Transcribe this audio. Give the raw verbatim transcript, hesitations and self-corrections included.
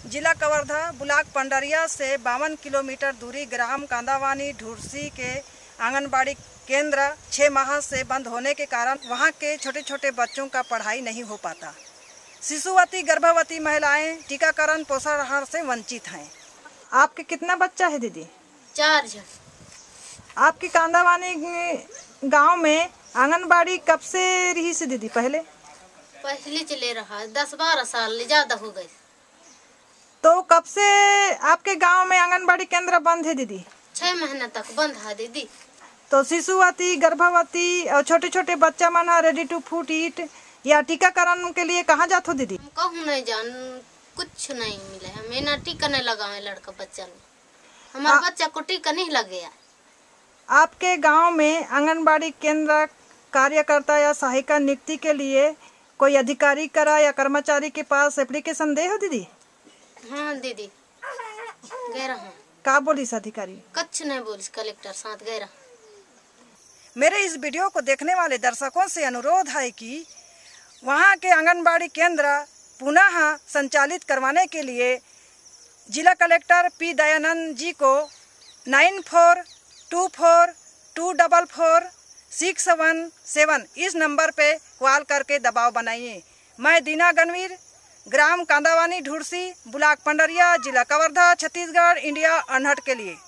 जिला कवर्धा ब्लॉक पंडरिया से बावन किलोमीटर दूरी ग्राम कांदावानी ढूरसी के आंगनबाड़ी केंद्र छः माह से बंद होने के कारण वहां के छोटे छोटे बच्चों का पढ़ाई नहीं हो पाता। शिशुवती गर्भवती महिलाएं टीकाकरण पोषण आहार से वंचित हैं। आपके कितना बच्चा है दीदी? चार जन। आपकी कांदावानी गांव में आंगनबाड़ी कब से रही से दीदी? पहले पहले चले रहा दस बारह साल ज्यादा हो गए। तो कब से आपके गांव में आंगनबाड़ी केंद्र बंद है दीदी? छह महीने तक बंद है दीदी। तो शिशुवती गर्भवती और छोटे छोटे बच्चा मन रेडी टू फूड ईट या टीकाकरण के लिए कहाँ जाते हो दीदी? कहूँ नहीं जान, कुछ नहीं मिला। हमें ना टीका नहीं लगा है लड़का बच्चा में। हमारा बच्चा को टीका नहीं लग गया। आपके गांव में आंगनबाड़ी केंद्र कार्यकर्ता या सहायिका नियुक्ति के लिए कोई अधिकारी करा या कर्मचारी के पास एप्लीकेशन दे हो दीदी? हाँ दीदी गए रहा। का बोलिस अधिकारी? कुछ नहीं बोलिस, कलेक्टर साथ गए रहा। मेरे इस वीडियो को देखने वाले दर्शकों से अनुरोध है कि वहां के आंगनबाड़ी केंद्र पुनः संचालित करवाने के लिए जिला कलेक्टर पी दयानंद जी को nine four two four two double four six one seven इस नंबर पे कॉल करके दबाव बनाइए। मैं दीना गणवीर, ग्राम कांदावानी ढूरसी, ब्लॉक पंडरिया, जिला कवर्धा, छत्तीसगढ़, इंडिया अनहट के लिए।